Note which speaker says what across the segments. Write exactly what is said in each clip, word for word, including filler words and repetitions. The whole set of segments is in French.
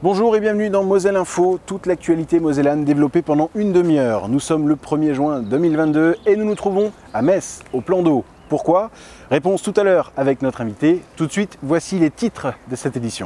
Speaker 1: Bonjour et bienvenue dans Moselle Info, toute l'actualité mosellane développée pendant une demi-heure. Nous sommes le premier juin deux mille vingt-deux et nous nous trouvons à Metz, au Plan d'Eau. Pourquoi? Réponse tout à l'heure avec notre invité. Tout de suite, voici les titres de cette édition.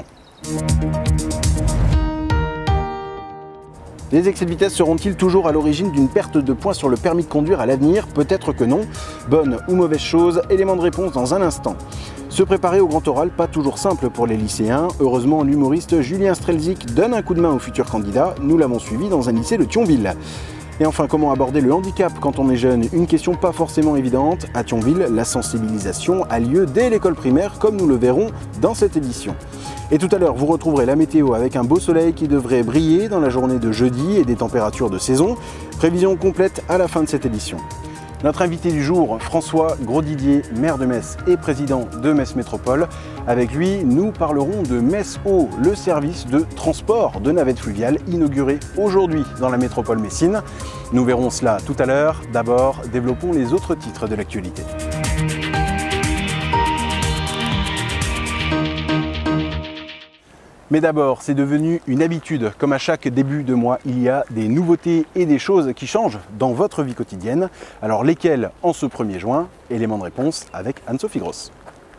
Speaker 1: Les excès de vitesse seront-ils toujours à l'origine d'une perte de points sur le permis de conduire à l'avenir? Peut-être que non. Bonne ou mauvaise chose? Élément de réponse dans un instant. Se préparer au grand oral, pas toujours simple pour les lycéens. Heureusement, l'humoriste Julien Strelzik donne un coup de main aux futurs candidats. Nous l'avons suivi dans un lycée de Thionville. Et enfin, comment aborder le handicap quand on est jeune? Une question pas forcément évidente. À Thionville, la sensibilisation a lieu dès l'école primaire, comme nous le verrons dans cette édition. Et tout à l'heure, vous retrouverez la météo avec un beau soleil qui devrait briller dans la journée de jeudi et des températures de saison. Prévision complète à la fin de cette édition. Notre invité du jour, François Grosdidier, maire de Metz et président de Metz Métropole. Avec lui, nous parlerons de Metz Eau, le service de transport de navettes fluviales inauguré aujourd'hui dans la métropole messine. Nous verrons cela tout à l'heure. D'abord, développons les autres titres de l'actualité. Mais d'abord, c'est devenu une habitude. Comme à chaque début de mois, il y a des nouveautés et des choses qui changent dans votre vie quotidienne. Alors lesquelles en ce premier juin? Élément de réponse avec Anne-Sophie Gross.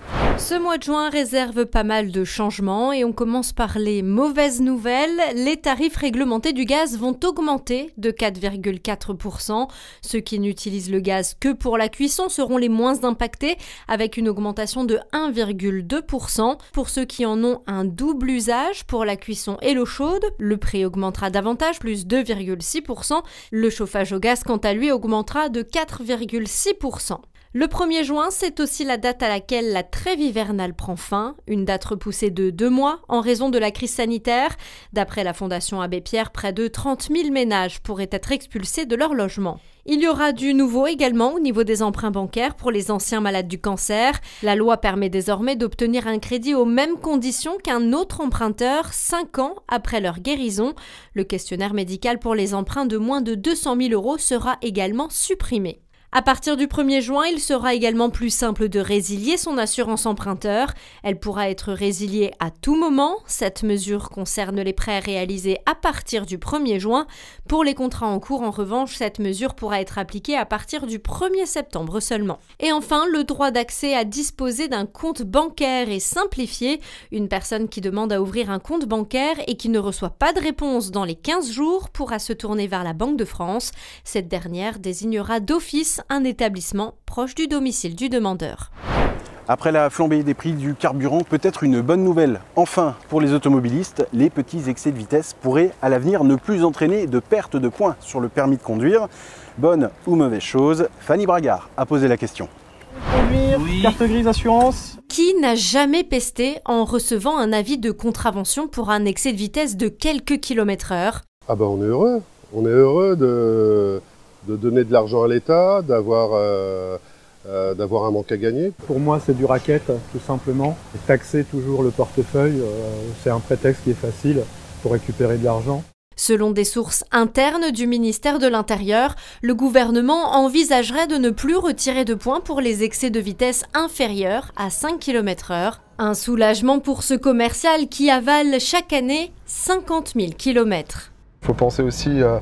Speaker 2: Ce mois de juin réserve pas mal de changements et on commence par les mauvaises nouvelles. Les tarifs réglementés du gaz vont augmenter de quatre virgule quatre pour cent. Ceux qui n'utilisent le gaz que pour la cuisson seront les moins impactés avec une augmentation de un virgule deux pour cent. Pour ceux qui en ont un double usage pour la cuisson et l'eau chaude, le prix augmentera davantage, plus deux virgule six pour cent. Le chauffage au gaz, quant à lui, augmentera de quatre virgule six pour cent. Le premier juin, c'est aussi la date à laquelle la trêve hivernale prend fin, une date repoussée de deux mois en raison de la crise sanitaire. D'après la Fondation Abbé Pierre, près de trente mille ménages pourraient être expulsés de leur logement. Il y aura du nouveau également au niveau des emprunts bancaires pour les anciens malades du cancer. La loi permet désormais d'obtenir un crédit aux mêmes conditions qu'un autre emprunteur cinq ans après leur guérison. Le questionnaire médical pour les emprunts de moins de deux cent mille euros sera également supprimé. À partir du premier juin, il sera également plus simple de résilier son assurance emprunteur. Elle pourra être résiliée à tout moment. Cette mesure concerne les prêts réalisés à partir du premier juin. Pour les contrats en cours, en revanche, cette mesure pourra être appliquée à partir du premier septembre seulement. Et enfin, le droit d'accès à disposer d'un compte bancaire est simplifié. Une personne qui demande à ouvrir un compte bancaire et qui ne reçoit pas de réponse dans les quinze jours pourra se tourner vers la Banque de France. Cette dernière désignera d'office un établissement proche du domicile du demandeur.
Speaker 1: Après la flambée des prix du carburant, peut-être une bonne nouvelle. Enfin, pour les automobilistes, les petits excès de vitesse pourraient à l'avenir ne plus entraîner de perte de points sur le permis de conduire. Bonne ou mauvaise chose? Fanny Bragard a posé la question.
Speaker 3: Conduire, oui. Carte grise assurance.
Speaker 2: Qui n'a jamais pesté en recevant un avis de contravention pour un excès de vitesse de quelques kilomètres heure?
Speaker 4: Ah ben on est heureux. On est heureux de... de donner de l'argent à l'État, d'avoir euh, euh, d'avoir un manque à gagner.
Speaker 3: Pour moi, c'est du racket, tout simplement. Et taxer toujours le portefeuille, euh, c'est un prétexte qui est facile pour récupérer de l'argent.
Speaker 2: Selon des sources internes du ministère de l'Intérieur, le gouvernement envisagerait de ne plus retirer de points pour les excès de vitesse inférieurs à cinq kilomètres heure. Un soulagement pour ce commercial qui avale chaque année cinquante mille kilomètres.
Speaker 5: Il faut penser aussi euh,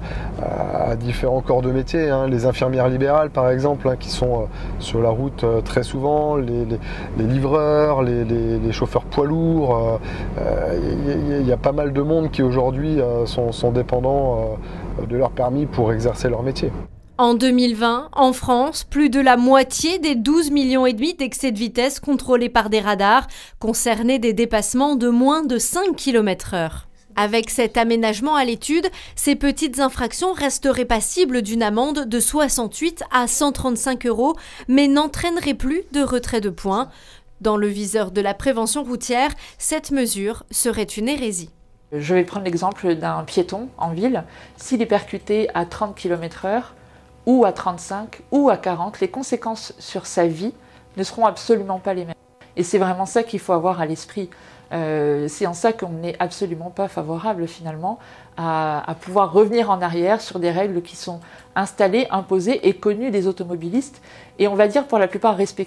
Speaker 5: à différents corps de métier, hein, les infirmières libérales par exemple, hein, qui sont euh, sur la route euh, très souvent, les, les, les livreurs, les, les, les chauffeurs poids lourds. Il euh, y, y a pas mal de monde qui aujourd'hui euh, sont, sont dépendants euh, de leur permis pour exercer leur métier.
Speaker 2: En deux mille vingt, en France, plus de la moitié des douze millions et demi d'excès de vitesse contrôlés par des radars concernaient des dépassements de moins de cinq kilomètres heure. Avec cet aménagement à l'étude, ces petites infractions resteraient passibles d'une amende de soixante-huit à cent trente-cinq euros, mais n'entraîneraient plus de retrait de points. Dans le viseur de la prévention routière, cette mesure serait une hérésie.
Speaker 6: Je vais prendre l'exemple d'un piéton en ville. S'il est percuté à trente kilomètres heure, ou à trente-cinq, ou à quarante, les conséquences sur sa vie ne seront absolument pas les mêmes. Et c'est vraiment ça qu'il faut avoir à l'esprit. Euh, c'est en ça qu'on n'est absolument pas favorable finalement à, à pouvoir revenir en arrière sur des règles qui sont installées, imposées et connues des automobilistes et on va dire pour la plupart respectées.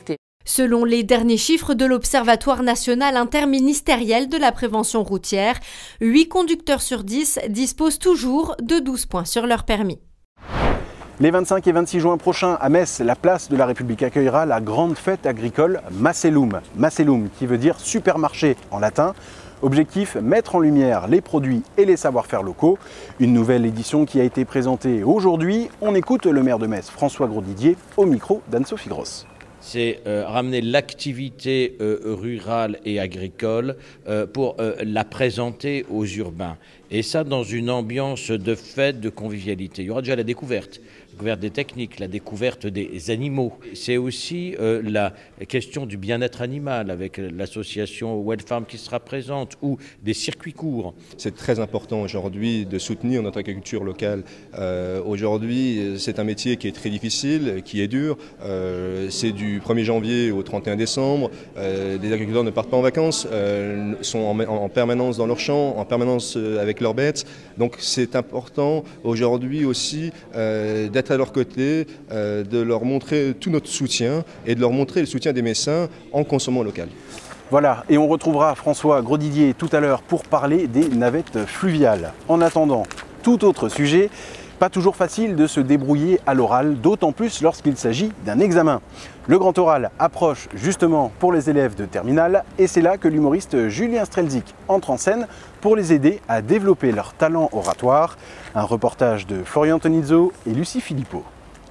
Speaker 2: Selon les derniers chiffres de l'Observatoire national interministériel de la prévention routière, huit conducteurs sur dix disposent toujours de douze points sur leur permis.
Speaker 1: Les vingt-cinq et vingt-six juin prochains à Metz, la place de la République accueillera la grande fête agricole Macellum. Macellum qui veut dire supermarché en latin. Objectif, mettre en lumière les produits et les savoir-faire locaux. Une nouvelle édition qui a été présentée aujourd'hui. On écoute le maire de Metz, François Grosdidier, au micro d'Anne-Sophie Gross.
Speaker 7: C'est euh, ramener l'activité euh, rurale et agricole euh, pour euh, la présenter aux urbains. Et ça dans une ambiance de fête, de convivialité. Il y aura déjà la découverte, la découverte des techniques, la découverte des animaux. C'est aussi euh, la question du bien-être animal avec l'association Wild Farm qui sera présente ou des circuits courts.
Speaker 8: C'est très important aujourd'hui de soutenir notre agriculture locale. Euh, aujourd'hui, c'est un métier qui est très difficile, qui est dur. Euh, c'est du premier janvier au trente et un décembre. Euh, les agriculteurs ne partent pas en vacances, euh, sont en, en permanence dans leurs champs, en permanence avec leurs bêtes. Donc c'est important aujourd'hui aussi euh, d'être à leur côté, euh, de leur montrer tout notre soutien et de leur montrer le soutien des Messins en consommant local.
Speaker 1: Voilà, et on retrouvera François Grosdidier tout à l'heure pour parler des navettes fluviales. En attendant, tout autre sujet, pas toujours facile de se débrouiller à l'oral, d'autant plus lorsqu'il s'agit d'un examen. Le grand oral approche justement pour les élèves de terminale et c'est là que l'humoriste Julien Strelzik entre en scène pour les aider à développer leur talent oratoire. Un reportage de Florian Tonizzo et Lucie Philippot.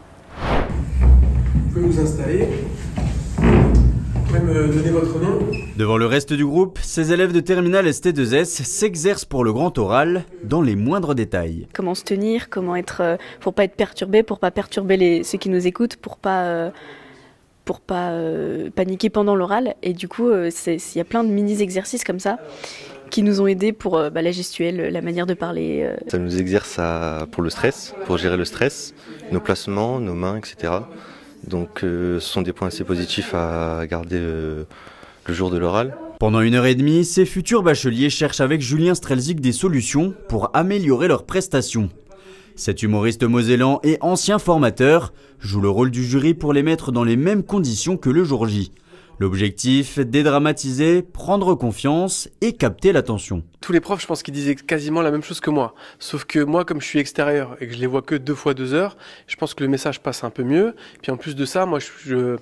Speaker 9: Vous pouvez vous installer. Vous pouvez me donner votre nom?
Speaker 10: Devant le reste du groupe, ces élèves de terminale S T deux S s'exercent pour le grand oral dans les moindres détails.
Speaker 11: Comment se tenir, comment être, euh, pour pas être perturbé, pour pas perturber les, ceux qui nous écoutent, pour pas, euh, pour pas euh, paniquer pendant l'oral. Et du coup, il euh, y a plein de mini-exercices comme ça qui nous ont aidés pour euh, bah, la gestuelle, la manière de parler. Euh.
Speaker 12: Ça nous exerce à, pour le stress, pour gérer le stress, nos placements, nos mains, et cetera. Donc euh, ce sont des points assez positifs à garder euh, le jour de l'oral.
Speaker 10: Pendant une heure et demie, ces futurs bacheliers cherchent avec Julien Strelzik des solutions pour améliorer leurs prestations. Cet humoriste mosellan et ancien formateur joue le rôle du jury pour les mettre dans les mêmes conditions que le jour J. L'objectif, dédramatiser, prendre confiance et capter l'attention.
Speaker 9: Tous les profs, je pense qu'ils disaient quasiment la même chose que moi. Sauf que moi, comme je suis extérieur et que je les vois que deux fois deux heures, je pense que le message passe un peu mieux. Puis en plus de ça, moi, je,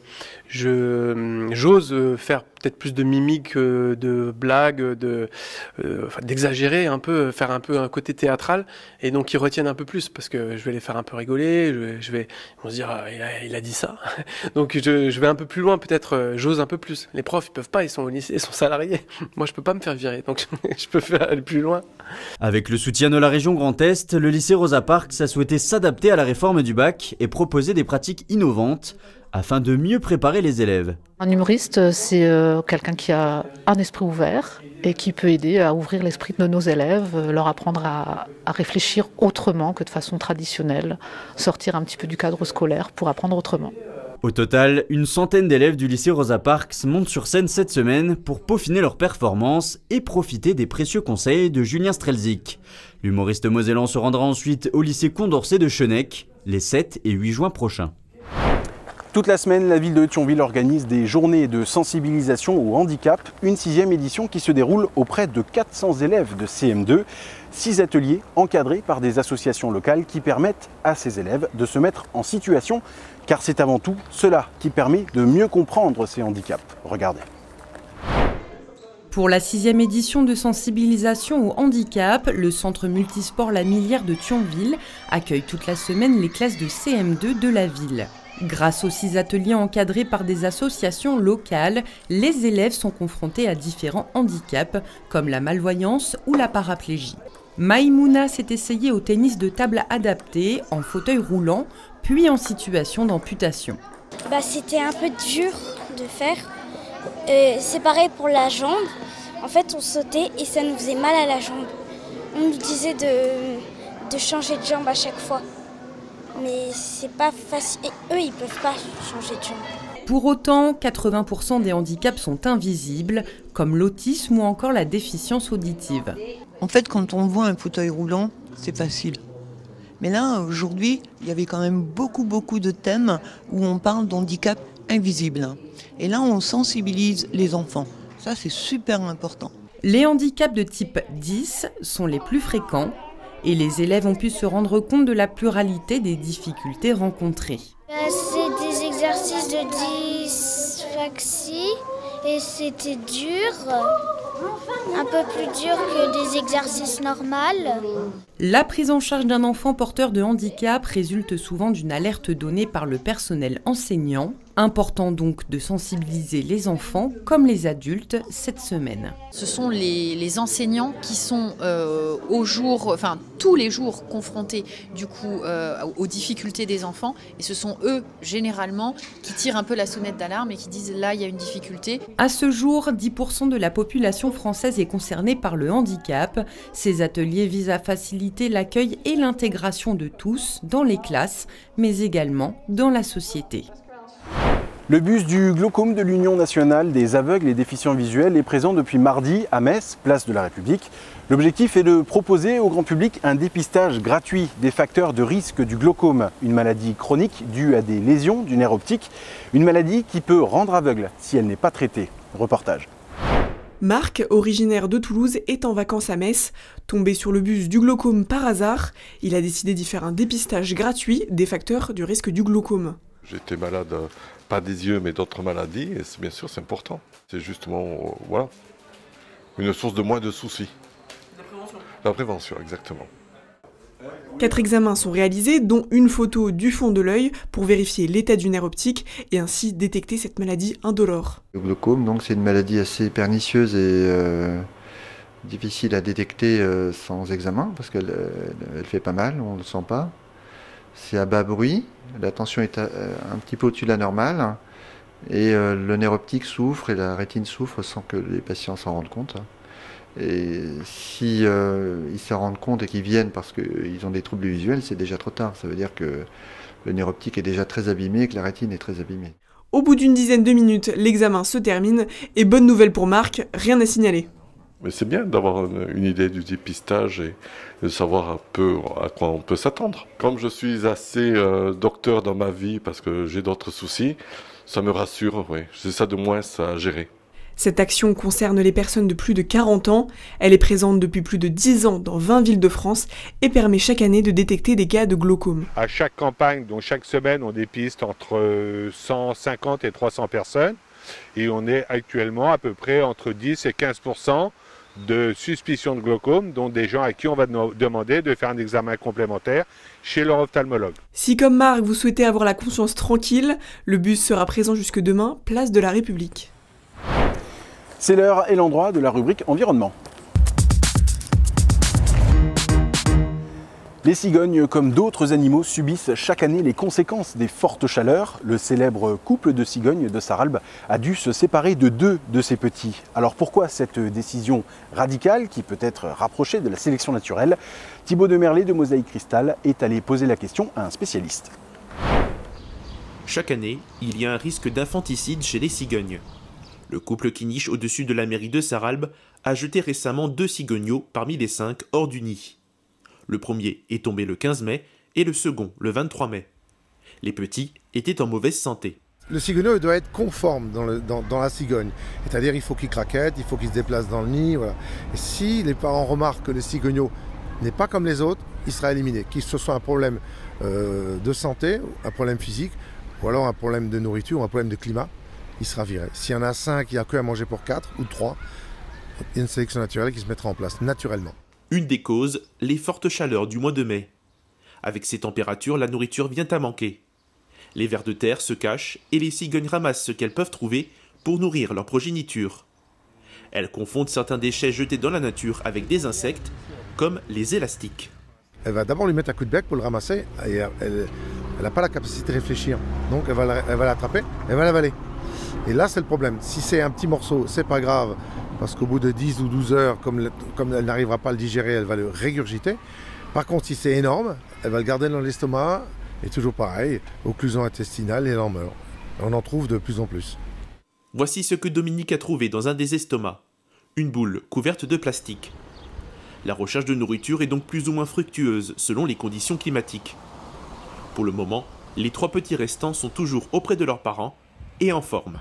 Speaker 9: je, j'ose faire peut-être plus de mimiques, de blagues, de, euh, enfin, d'exagérer un peu, faire un peu un côté théâtral. Et donc, ils retiennent un peu plus parce que je vais les faire un peu rigoler. Je vais, je vais ils vont se dire, ah, il, a, il a dit ça. Donc, je, je vais un peu plus loin, peut-être, j'ose un peu plus. Les profs, ils peuvent pas, ils sont au lycée, ils sont salariés. Moi, je peux pas me faire virer. Donc, je peux faire aller plus loin.
Speaker 10: Avec le soutien de la région Grand Est, le lycée Rosa Parks a souhaité s'adapter à la réforme du bac et proposer des pratiques innovantes afin de mieux préparer les élèves.
Speaker 13: Un humoriste, c'est euh, quelqu'un qui a un esprit ouvert et qui peut aider à ouvrir l'esprit de nos élèves, euh, leur apprendre à, à réfléchir autrement que de façon traditionnelle, sortir un petit peu du cadre scolaire pour apprendre autrement.
Speaker 10: Au total, une centaine d'élèves du lycée Rosa Parks montent sur scène cette semaine pour peaufiner leurs performances et profiter des précieux conseils de Julien Strelzik. L'humoriste mosellan se rendra ensuite au lycée Condorcet de Chenec les sept et huit juin prochains.
Speaker 1: Toute la semaine, la ville de Thionville organise des journées de sensibilisation au handicap, une sixième édition qui se déroule auprès de quatre cents élèves de C M deux. Six ateliers encadrés par des associations locales qui permettent à ces élèves de se mettre en situation, car c'est avant tout cela qui permet de mieux comprendre ces handicaps. Regardez.
Speaker 14: Pour la sixième édition de sensibilisation au handicap, le centre multisport La Millière de Thionville accueille toute la semaine les classes de C M deux de la ville. Grâce aux six ateliers encadrés par des associations locales, les élèves sont confrontés à différents handicaps comme la malvoyance ou la paraplégie. Maïmouna s'est essayée au tennis de table adapté, en fauteuil roulant, puis en situation d'amputation.
Speaker 15: Bah, c'était un peu dur de faire. Euh, c'est pareil pour la jambe. En fait, on sautait et ça nous faisait mal à la jambe. On nous disait de, de changer de jambe à chaque fois. Mais c'est pas facile. Et eux, ils peuvent pas changer de jambe.
Speaker 14: Pour autant, quatre-vingts pour cent des handicaps sont invisibles, comme l'autisme ou encore la déficience auditive.
Speaker 16: En fait, quand on voit un fauteuil roulant, c'est facile. Mais là, aujourd'hui, il y avait quand même beaucoup, beaucoup de thèmes où on parle d'handicap invisibles. Et là, on sensibilise les enfants. Ça, c'est super important.
Speaker 14: Les handicaps de type dix sont les plus fréquents et les élèves ont pu se rendre compte de la pluralité des difficultés rencontrées.
Speaker 15: C'est des exercices de dysphaxie et c'était dur, un peu plus dur que des exercices normaux.
Speaker 14: La prise en charge d'un enfant porteur de handicap résulte souvent d'une alerte donnée par le personnel enseignant. Important donc de sensibiliser les enfants comme les adultes cette semaine.
Speaker 17: Ce sont les, les enseignants qui sont euh, au jour, enfin tous les jours confrontés du coup euh, aux difficultés des enfants et ce sont eux généralement qui tirent un peu la sonnette d'alarme et qui disent là il y a une difficulté.
Speaker 14: À ce jour, dix pour cent de la population française est concernée par le handicap. Ces ateliers visent à faciliter l'accueil et l'intégration de tous dans les classes, mais également dans la société.
Speaker 1: Le bus du glaucome de l'Union nationale des aveugles et déficients visuels est présent depuis mardi à Metz, place de la République. L'objectif est de proposer au grand public un dépistage gratuit des facteurs de risque du glaucome, une maladie chronique due à des lésions du nerf optique, une maladie qui peut rendre aveugle si elle n'est pas traitée. Reportage.
Speaker 18: Marc, originaire de Toulouse, est en vacances à Metz. Tombé sur le bus du glaucome par hasard, il a décidé d'y faire un dépistage gratuit des facteurs du risque du glaucome.
Speaker 19: J'étais malade, pas des yeux, mais d'autres maladies, et bien sûr, c'est important. C'est justement, euh, voilà, une source de moins de soucis. La prévention. La prévention, exactement.
Speaker 18: Quatre examens sont réalisés, dont une photo du fond de l'œil pour vérifier l'état du nerf optique et ainsi détecter cette maladie indolore.
Speaker 20: Le glaucome, donc, c'est une maladie assez pernicieuse et euh, difficile à détecter euh, sans examen, parce qu'elle elle fait pas mal, on ne le sent pas. C'est à bas bruit, la tension est à, un petit peu au-dessus de la normale et euh, le nerf optique souffre et la rétine souffre sans que les patients s'en rendent compte. Et si euh, ils s'en rendent compte et qu'ils viennent parce qu'ils ont des troubles visuels, c'est déjà trop tard. Ça veut dire que le nerf optique est déjà très abîmé et que la rétine est très abîmée.
Speaker 18: Au bout d'une dizaine de minutes, l'examen se termine et bonne nouvelle pour Marc, rien à signaler.
Speaker 19: Mais c'est bien d'avoir une idée du dépistage et de savoir un peu à quoi on peut s'attendre. Comme je suis assez euh, docteur dans ma vie parce que j'ai d'autres soucis, ça me rassure, oui. C'est ça de moins à gérer.
Speaker 18: Cette action concerne les personnes de plus de quarante ans. Elle est présente depuis plus de dix ans dans vingt villes de France et permet chaque année de détecter des cas de glaucome.
Speaker 21: À chaque campagne, donc chaque semaine, on dépiste entre cent cinquante et trois cents personnes. Et on est actuellement à peu près entre dix et quinze pour cent de suspicion de glaucome, dont des gens à qui on va demander de faire un examen complémentaire chez leur ophtalmologue.
Speaker 18: Si comme Marc, vous souhaitez avoir la conscience tranquille, le bus sera présent jusque demain, place de la République.
Speaker 1: C'est l'heure et l'endroit de la rubrique environnement. Les cigognes, comme d'autres animaux, subissent chaque année les conséquences des fortes chaleurs. Le célèbre couple de cigognes de Sarralbe a dû se séparer de deux de ses petits. Alors pourquoi cette décision radicale, qui peut être rapprochée de la sélection naturelle? Thibaut de Merlet de Mosaïque Cristal est allé poser la question à un spécialiste.
Speaker 22: Chaque année, il y a un risque d'infanticide chez les cigognes. Le couple qui niche au-dessus de la mairie de Sarralbe a jeté récemment deux cigogneaux parmi les cinq hors du nid. Le premier est tombé le quinze mai et le second le vingt-trois mai. Les petits étaient en mauvaise santé.
Speaker 23: Le cigogneau doit être conforme dans, le, dans, dans la cigogne. C'est-à-dire il faut qu'il craquette, il faut qu'il se déplace dans le nid. Voilà. Et si les parents remarquent que le cigogneau n'est pas comme les autres, il sera éliminé. Qu'il ce soit un problème euh, de santé, un problème physique, ou alors un problème de nourriture, ou un problème de climat, il sera viré. S'il y en a cinq, il n'y a que à manger pour quatre ou trois, il y a une sélection naturelle qui se mettra en place naturellement.
Speaker 22: Une des causes, les fortes chaleurs du mois de mai. Avec ces températures, la nourriture vient à manquer. Les vers de terre se cachent et les cigognes ramassent ce qu'elles peuvent trouver pour nourrir leur progéniture. Elles confondent certains déchets jetés dans la nature avec des insectes, comme les élastiques.
Speaker 23: Elle va d'abord lui mettre un coup de bec pour le ramasser et elle n'a pas la capacité de réfléchir. Donc elle va l'attraper, elle va l'avaler. Et là, c'est le problème. Si c'est un petit morceau, c'est pas grave, parce qu'au bout de dix ou douze heures, comme, comme elle n'arrivera pas à le digérer, elle va le régurgiter. Par contre, si c'est énorme, elle va le garder dans l'estomac, et toujours pareil, occlusion intestinale, et elle en meurt. On en trouve de plus en plus.
Speaker 22: Voici ce que Dominique a trouvé dans un des estomacs. Une boule couverte de plastique. La recherche de nourriture est donc plus ou moins fructueuse, selon les conditions climatiques. Pour le moment, les trois petits restants sont toujours auprès de leurs parents, et en forme.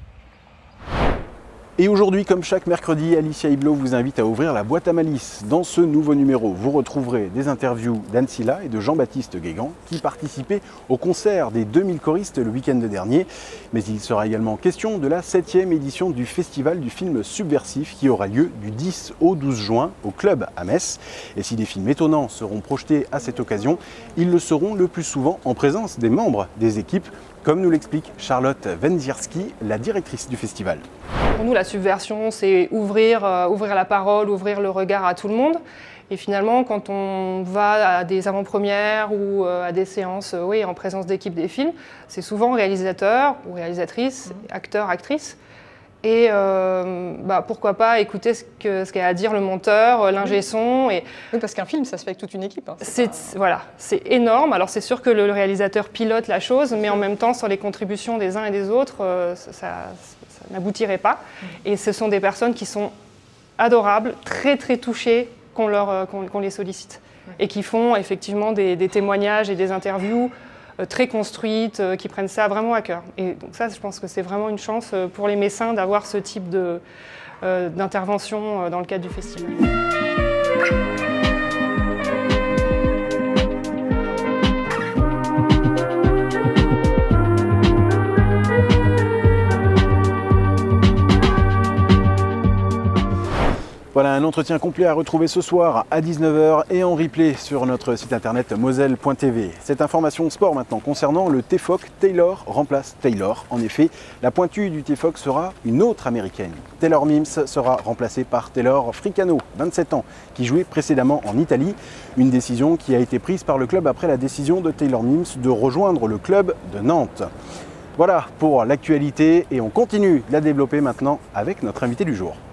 Speaker 1: Et aujourd'hui, comme chaque mercredi, Alicia Hublot vous invite à ouvrir la boîte à malice. Dans ce nouveau numéro, vous retrouverez des interviews d'Anne Silla et de Jean-Baptiste Guégan qui participaient au concert des deux mille choristes le week-end dernier. Mais il sera également question de la septième édition du Festival du film subversif qui aura lieu du dix au douze juin au Club à Metz. Et si des films étonnants seront projetés à cette occasion, ils le seront le plus souvent en présence des membres des équipes, comme nous l'explique Charlotte Wenzierski, la directrice du festival.
Speaker 3: Pour nous, la subversion, c'est ouvrir, euh, ouvrir la parole, ouvrir le regard à tout le monde. Et finalement, quand on va à des avant-premières ou euh, à des séances euh, oui, en présence d'équipes des films, c'est souvent réalisateur ou réalisatrice, mmh. acteur, actrice. Et euh, bah, pourquoi pas écouter ce qu'a ce qu'a à dire le monteur, l'ingé son. Et...
Speaker 4: Oui, parce qu'un film, ça se fait avec toute une équipe. Hein,
Speaker 3: c'est
Speaker 4: pas...
Speaker 3: Voilà, c'est énorme. Alors c'est sûr que le, le réalisateur pilote la chose, mais en même temps, sur les contributions des uns et des autres, euh, ça, ça, ça n'aboutirait pas. Et ce sont des personnes qui sont adorables, très très touchées qu'on leur, euh, qu'on, qu'on les sollicite. Et qui font effectivement des, des témoignages et des interviews très construites, euh, qui prennent ça vraiment à cœur. Et donc ça, je pense que c'est vraiment une chance pour les Messins d'avoir ce type de, euh, d'intervention dans le cadre du festival.
Speaker 1: Voilà un entretien complet à retrouver ce soir à dix-neuf heures et en replay sur notre site internet moselle point t v. Cette information sport maintenant concernant le T F O C, Taylor remplace Taylor. En effet, la pointue du T F O C sera une autre américaine. Taylor Mims sera remplacée par Taylor Fricano, vingt-sept ans, qui jouait précédemment en Italie. Une décision qui a été prise par le club après la décision de Taylor Mims de rejoindre le club de Nantes. Voilà pour l'actualité et on continue de la développer maintenant avec notre invité du jour.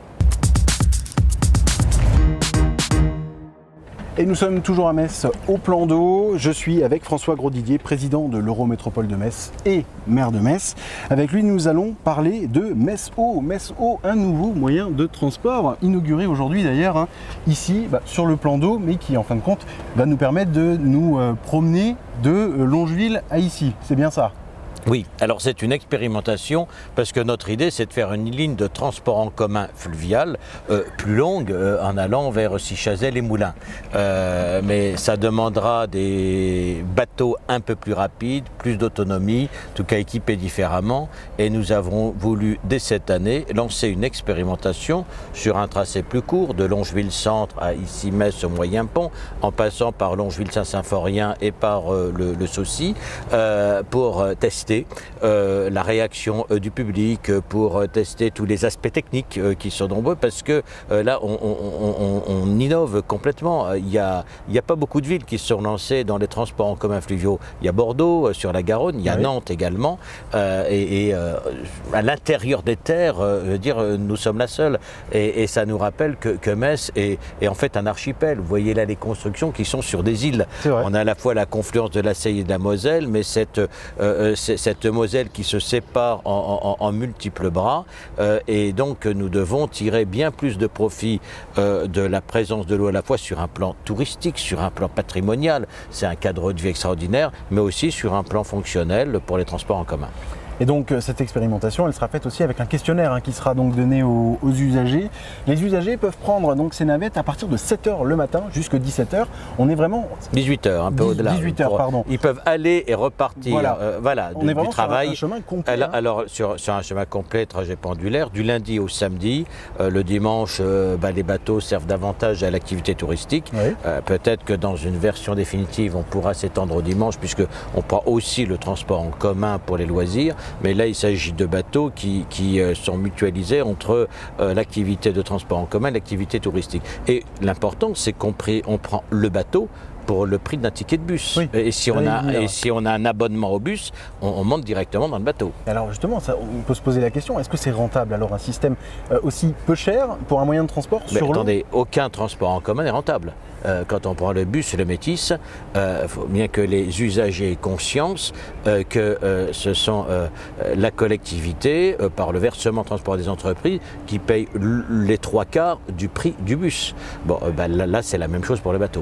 Speaker 1: Et nous sommes toujours à Metz, au plan d'eau. Je suis avec François Grosdidier, président de l'Eurométropole de Metz et maire de Metz. Avec lui, nous allons parler de Metz Eau. Metz Eau, un nouveau moyen de transport, inauguré aujourd'hui d'ailleurs, hein, ici, bah, sur le plan d'eau, mais qui en fin de compte va nous permettre de nous euh, promener de euh, Longeville à ici. C'est bien ça ?
Speaker 7: Oui, alors c'est une expérimentation parce que notre idée c'est de faire une ligne de transport en commun fluvial euh, plus longue euh, en allant vers Sichazel et Moulins. Euh, mais ça demandera des bateaux un peu plus rapides, plus d'autonomie, en tout cas équipés différemment. Et nous avons voulu dès cette année lancer une expérimentation sur un tracé plus court de Longeville-Centre à ici Metz au Moyen Pont, en passant par Longeville-Saint-Symphorien et par euh, le, le Saucy euh, pour euh, tester Euh, la réaction euh, du public, euh, pour euh, tester tous les aspects techniques euh, qui sont nombreux parce que euh, là on, on, on, on innove complètement. Il n'y a, il y a pas beaucoup de villes qui se sont lancées dans les transports en commun fluviaux. Il y a Bordeaux euh, sur la Garonne, il y a oui. Nantes également euh, et, et euh, à l'intérieur des terres, euh, je veux dire, euh, nous sommes la seule et, et ça nous rappelle que, que Metz est, est en fait un archipel. Vous voyez là les constructions qui sont sur des îles. On a à la fois la confluence de la Seille et de la Moselle, mais cette, euh, cette Moselle qui se sépare en, en, en multiples bras euh, et donc nous devons tirer bien plus de profit euh, de la présence de l'eau à la fois sur un plan touristique, sur un plan patrimonial, c'est un cadre de vie extraordinaire, mais aussi sur un plan fonctionnel pour les transports en commun.
Speaker 1: Et donc cette expérimentation, elle sera faite aussi avec un questionnaire hein, qui sera donc donné aux, aux usagers. Les usagers peuvent prendre donc ces navettes à partir de sept heures le matin jusqu'à dix-sept heures. On est vraiment...
Speaker 7: dix-huit heures, un peu au-delà.
Speaker 1: dix-huit heures, pardon.
Speaker 7: Ils peuvent aller et repartir voilà. Euh, voilà,
Speaker 1: On
Speaker 7: du,
Speaker 1: est vraiment
Speaker 7: du travail.
Speaker 1: Sur un, un chemin complet.
Speaker 7: Alors, alors sur, sur un chemin complet, trajet pendulaire, du lundi au samedi. Euh, le dimanche, euh, bah, les bateaux servent davantage à l'activité touristique. Oui. Euh, peut-être que dans une version définitive, on pourra s'étendre au dimanche puisqu'on prend aussi le transport en commun pour les loisirs. Mais là, il s'agit de bateaux qui, qui euh, sont mutualisés entre euh, l'activité de transport en commun et l'activité touristique. Et l'important, c'est qu'on on prend le bateau pour le prix d'un ticket de bus. Oui, et, si on a, et si on a un abonnement au bus, on, on monte directement dans le bateau.
Speaker 1: Alors justement, ça, on peut se poser la question, est-ce que c'est rentable alors un système euh, aussi peu cher pour un moyen de transport
Speaker 7: Mais
Speaker 1: sur l'eau ?
Speaker 7: Attendez, aucun transport en commun n'est rentable. Euh, quand on prend le bus et le métis, il euh, faut bien que les usagers aient conscience euh, que euh, ce sont euh, la collectivité, euh, par le versement transport des entreprises, qui paye les trois quarts du prix du bus. Bon, euh, ben, là, là c'est la même chose pour le bateau.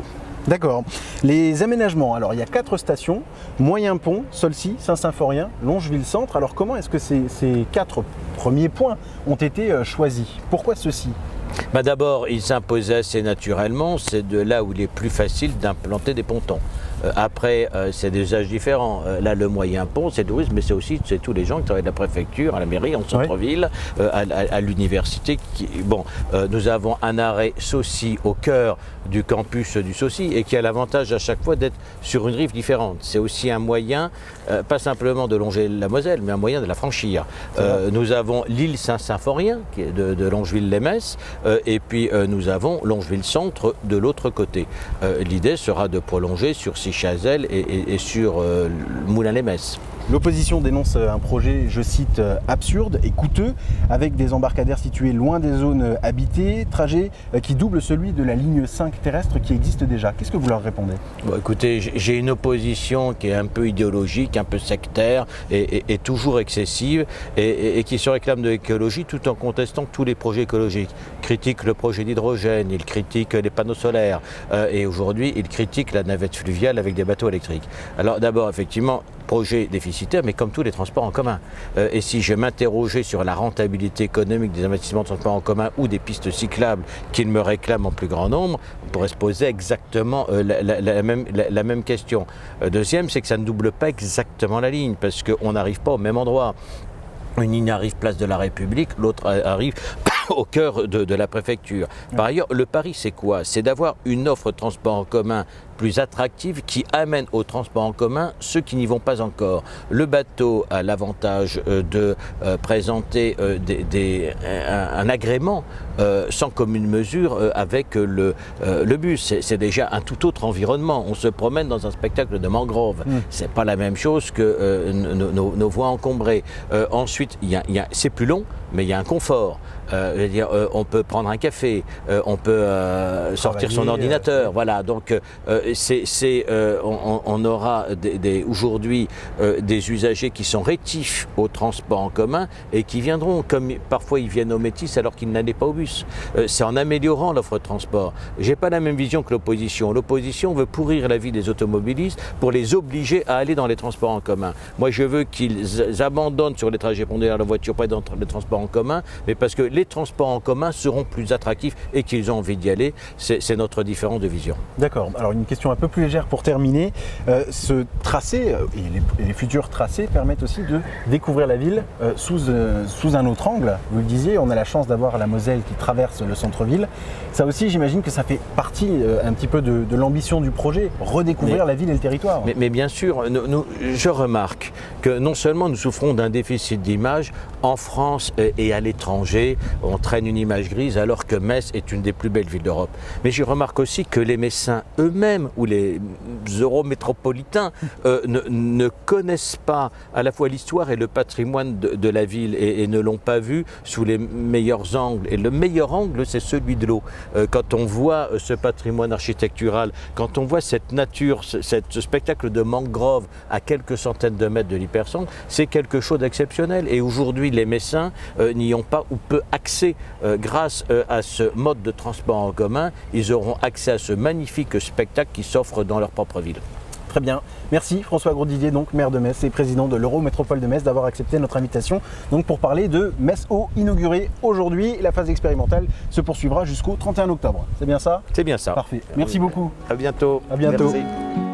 Speaker 1: D'accord. Les aménagements, alors il y a quatre stations, Moyen-Pont, Saulcy, Saint-Symphorien, Longeville-Centre. Alors comment est-ce que ces, ces quatre premiers points ont été euh, choisis? Pourquoi ceux-ci?
Speaker 7: Bah D'abord, il s'imposait assez naturellement, c'est de là où il est plus facile d'implanter des pontons. Euh, après, euh, c'est des usages différents. Euh, là, le moyen pont, c'est tourisme, mais c'est aussi c'est tous les gens qui travaillent de la préfecture, à la mairie, en centre-ville, oui. euh, à, à, à l'université. Bon, euh, nous avons un arrêt Saucy au cœur du campus du Saucy et qui a l'avantage à chaque fois d'être sur une rive différente. C'est aussi un moyen, euh, pas simplement de longer la Moselle, mais un moyen de la franchir. Euh, nous avons l'île Saint-Symphorien, qui est de, de Longeville-les-Metz, euh, et puis euh, nous avons Longeville-Centre de l'autre côté. Euh, L'idée sera de prolonger sur Chazelle et, et, et sur euh, Moulins-les-Metz.
Speaker 1: L'opposition dénonce un projet, je cite, absurde et coûteux, avec des embarcadères situés loin des zones habitées, trajet qui double celui de la ligne cinq terrestre qui existe déjà. Qu'est-ce que vous leur répondez?
Speaker 7: Bon, écoutez, j'ai une opposition qui est un peu idéologique, un peu sectaire et, et, et toujours excessive et, et, et qui se réclame de l'écologie tout en contestant tous les projets écologiques. Il critique le projet d'hydrogène, il critique les panneaux solaires euh, et aujourd'hui il critique la navette fluviale avec des bateaux électriques. Alors d'abord, effectivement, projet déficitaire, mais comme tous les transports en commun. Euh, et si je m'interrogeais sur la rentabilité économique des investissements de transports en commun ou des pistes cyclables qu'ils me réclament en plus grand nombre, on pourrait se poser exactement euh, la, la, la, même, la, la même question. Euh, deuxième, c'est que ça ne double pas exactement la ligne, parce qu'on n'arrive pas au même endroit. Une ligne arrive place de la République, l'autre arrive au cœur de, de la préfecture. Par ailleurs, le pari, c'est quoi? C'est d'avoir une offre de transport en commun plus attractive qui amène au transport en commun ceux qui n'y vont pas encore. Le bateau a l'avantage euh, de euh, présenter euh, des, des, un, un agrément euh, sans commune mesure euh, avec le, euh, le bus. C'est déjà un tout autre environnement. On se promène dans un spectacle de mangrove. Mmh. C'est pas la même chose que euh, nos, nos, nos voies encombrées. Euh, ensuite, y a, y a, c'est plus long, mais il y a un confort. Euh, je veux dire, euh, on peut prendre un café, euh, on peut euh, sortir son ordinateur, euh, voilà. Donc, euh, c'est, c'est, euh, on, on aura des, des, aujourd'hui euh, des usagers qui sont rétifs au transport en commun et qui viendront, comme parfois ils viennent au Métis alors qu'ils n'allaient pas au bus. Euh, c'est en améliorant l'offre de transport. J'ai pas la même vision que l'opposition. L'opposition veut pourrir la vie des automobilistes pour les obliger à aller dans les transports en commun. Moi, je veux qu'ils abandonnent sur les trajets pondérés à la voiture, pas dans les transports en commun, mais parce que les transports en commun seront plus attractifs et qu'ils ont envie d'y aller. C'est notre différence de vision.
Speaker 1: D'accord. Alors une question un peu plus légère pour terminer. Euh, ce tracé euh, et, les, et les futurs tracés permettent aussi de découvrir la ville euh, sous, euh, sous un autre angle. Vous le disiez, on a la chance d'avoir la Moselle qui traverse le centre-ville. Ça aussi, j'imagine que ça fait partie euh, un petit peu de, de l'ambition du projet, redécouvrir mais, la ville et le territoire.
Speaker 7: Mais, mais bien sûr, nous, nous, je remarque que non seulement nous souffrons d'un déficit d'image en France et à l'étranger, on traîne une image grise alors que Metz est une des plus belles villes d'Europe. Mais je remarque aussi que les Messins eux-mêmes ou les eurométropolitains euh, ne, ne connaissent pas à la fois l'histoire et le patrimoine de, de la ville et, et ne l'ont pas vu sous les meilleurs angles. Et le meilleur angle, c'est celui de l'eau. Euh, quand on voit ce patrimoine architectural, quand on voit cette nature, ce, cette, ce spectacle de mangrove à quelques centaines de mètres de l'hypercentre, c'est quelque chose d'exceptionnel. Et aujourd'hui, les Messins euh, n'y ont pas ou peu accès. Euh, grâce euh, à ce mode de transport en commun, ils auront accès à ce magnifique spectacle qui s'offre dans leur propre ville.
Speaker 1: Très bien. Merci François Grosdidier, donc maire de Metz et président de l'Eurométropole de Metz, d'avoir accepté notre invitation donc pour parler de Metz Eau inaugurée aujourd'hui. La phase expérimentale se poursuivra jusqu'au trente et un octobre. C'est bien ça?
Speaker 7: C'est bien ça.
Speaker 1: Parfait. Merci beaucoup.
Speaker 7: À bientôt.
Speaker 1: À bientôt.
Speaker 7: Merci.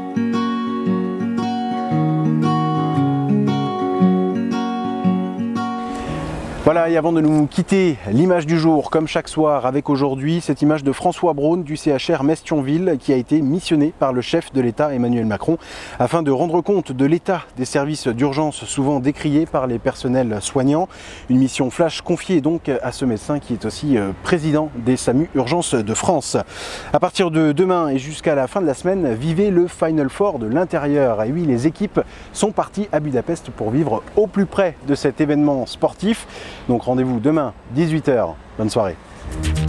Speaker 1: Voilà, et avant de nous quitter, l'image du jour, comme chaque soir, avec aujourd'hui cette image de François Braun du C H R Metz-Thionville qui a été missionné par le chef de l'État Emmanuel Macron afin de rendre compte de l'état des services d'urgence souvent décriés par les personnels soignants. Une mission flash confiée donc à ce médecin qui est aussi président des SAMU Urgences de France. À partir de demain et jusqu'à la fin de la semaine, vivez le Final Four de l'intérieur. Et oui, les équipes sont parties à Budapest pour vivre au plus près de cet événement sportif. Donc rendez-vous demain, dix-huit heures. Bonne soirée.